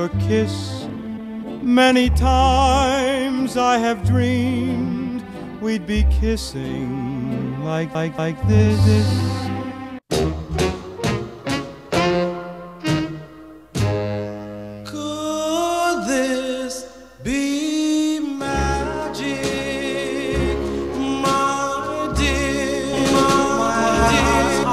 your kiss. Many times I have dreamed we'd be kissing like this. Could this be magic, my dear, my dear?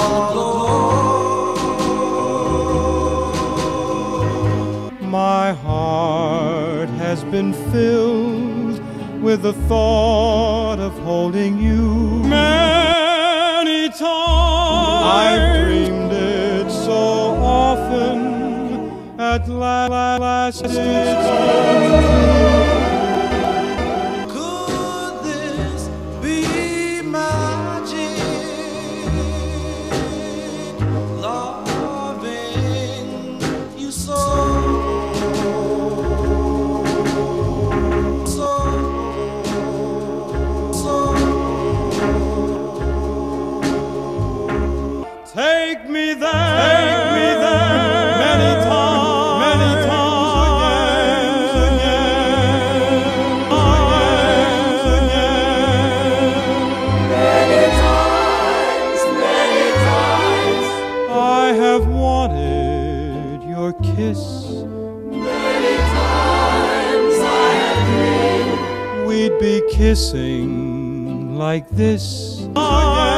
My heart has been filled with the thought of holding you. Many times I've dreamed it so often, at last it's come true. Could this be magic, loving you so? Take me there, many times again. Many times. I have wanted your kiss. Many times I have dreamed We'd be kissing like this.